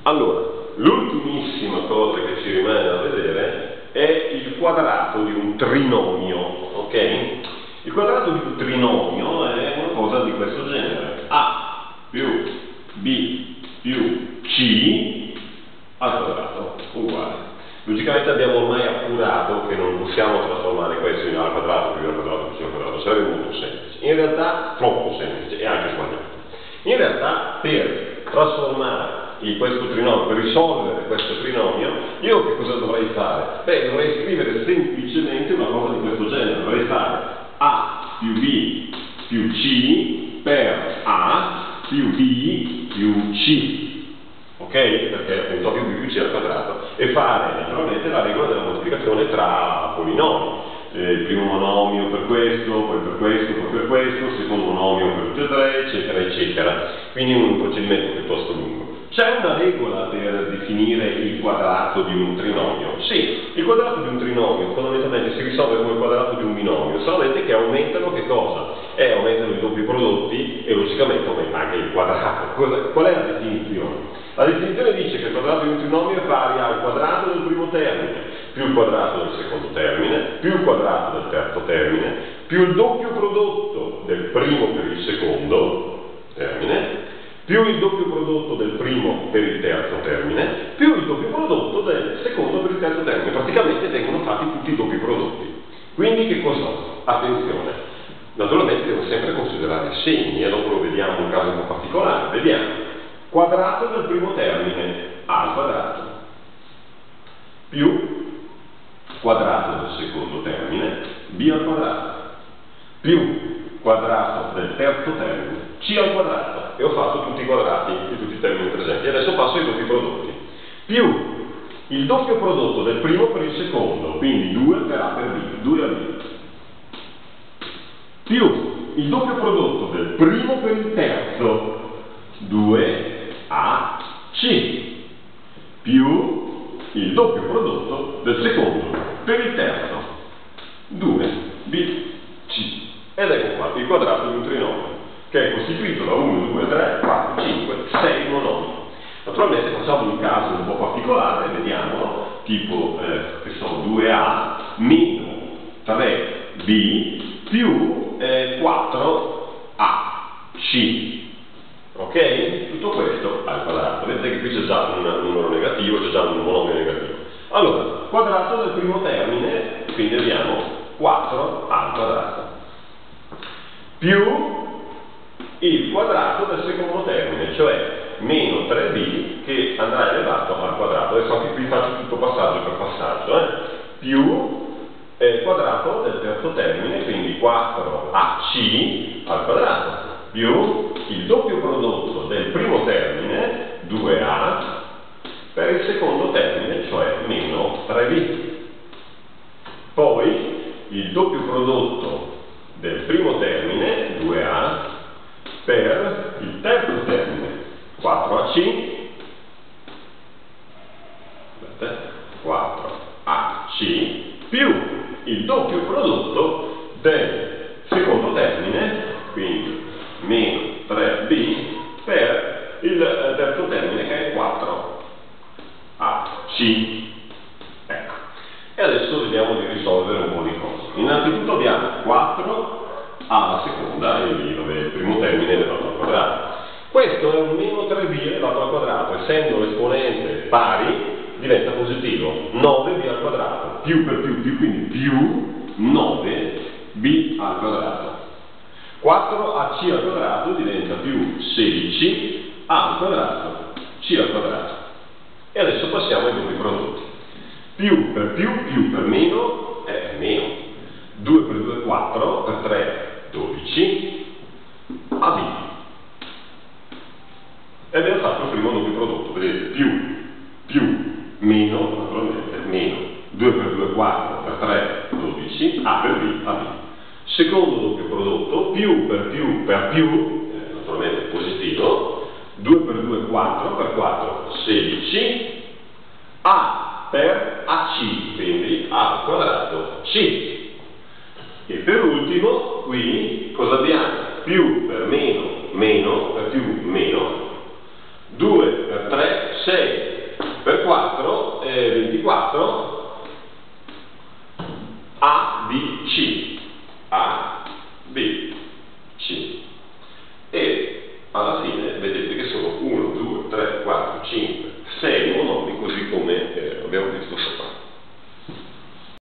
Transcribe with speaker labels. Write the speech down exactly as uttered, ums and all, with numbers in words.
Speaker 1: Allora, l'ultimissima cosa che ci rimane da vedere è il quadrato di un trinomio, ok? Il quadrato di un trinomio è una cosa di questo genere: A più B più C al quadrato uguale. Logicamente abbiamo ormai appurato che non possiamo trasformare questo in A al quadrato più B al quadrato più C al quadrato, sarebbe molto semplice. In realtà troppo semplice e anche sbagliato. In realtà per trasformare in questo trinomio, per risolvere questo trinomio, io che cosa dovrei fare? Beh, dovrei scrivere semplicemente una cosa di questo genere, dovrei fare A più B più C per A più B più C, ok? Perché appunto A più B più C al quadrato, e fare naturalmente la regola della moltiplicazione tra polinomi. Eh, il primo monomio per questo, poi per questo, poi per questo, il secondo monomio per tutti e tre, eccetera, eccetera. Quindi un procedimento piuttosto lungo. C'è una regola per definire il quadrato di un trinomio? Sì, il quadrato di un trinomio fondamentalmente si risolve come il quadrato di un binomio, solamente che aumentano che cosa? Eh, aumentano i doppi prodotti e logicamente aumenta anche il quadrato. Cosa, qual è la definizione? La definizione dice che il quadrato di un trinomio è pari al quadrato del primo termine, più il quadrato del secondo termine, più il quadrato del terzo termine, più il doppio prodotto del primo per il secondo termine, più il doppio prodotto del primo per il terzo termine, più il doppio prodotto del secondo per il terzo termine. Praticamente vengono fatti tutti i doppi prodotti. Quindi che cosa? Attenzione, naturalmente devo sempre considerare i segni, e dopo lo vediamo in un caso un po' particolare. Vediamo. Quadrato del primo termine, A al quadrato, più quadrato del secondo termine, B al quadrato, più quadrato del terzo termine, C al quadrato, e ho fatto tutti i quadrati di tutti i termini presenti. Adesso passo ai doppi prodotti, più il doppio prodotto del primo per il secondo, quindi due per A per B, due a B, più il doppio prodotto del primo per il terzo, due A C, più il doppio prodotto del secondo per il terzo, due B C. Ed ecco qua il quadrato di un trinomio, che è costituito da uno, due, tre, quattro, cinque, sei monomi. Naturalmente facciamo un caso un po' particolare, vediamolo, tipo, eh, che sono due A meno tre B più eh, quattro A C. Ok? Tutto questo al quadrato. Vedete che qui c'è già un numero negativo, c'è già un monomio negativo. Allora, quadrato del primo termine, quindi abbiamo quattro A al quadrato, più il quadrato del secondo termine, cioè meno tre B che andrà elevato al quadrato. Adesso anche qui faccio tutto passaggio per passaggio, eh? Più il quadrato del terzo termine, quindi quattro A C al quadrato, più il doppio prodotto del primo termine, due A, per il secondo termine, cioè meno tre B. Poi il doppio prodotto del primo termine, due A, per il terzo termine, quattro A C, quattro A C, più il doppio prodotto del secondo termine, quindi meno tre B, per il terzo termine che è quattro A C. Ecco. E adesso vediamo di risolvere un po' di cose. Innanzitutto abbiamo quattro A alla seconda e B, vabbè, il primo termine elevato al quadrato. Questo è un meno tre B elevato al quadrato, essendo l'esponente pari diventa positivo, nove B al quadrato, più per più più, quindi più nove B al quadrato. quattro A C al quadrato diventa più sedici A al quadrato, C al quadrato. E adesso passiamo ai doppi prodotti. Più per più, più per meno, è meno. due per due, quattro, per tre, dodici, A B. E abbiamo fatto il primo doppio prodotto, vedete, più, più, meno, naturalmente, meno. due per due, quattro, per tre, dodici, A per B, A B. Secondo doppio prodotto, più per più per più, eh, naturalmente positivo, due per due, quattro, per quattro, sedici, A per A C, quindi A al quadrato C. E per ultimo, qui, cosa abbiamo? Più per meno, meno, per più, meno, due per tre, sei, sì,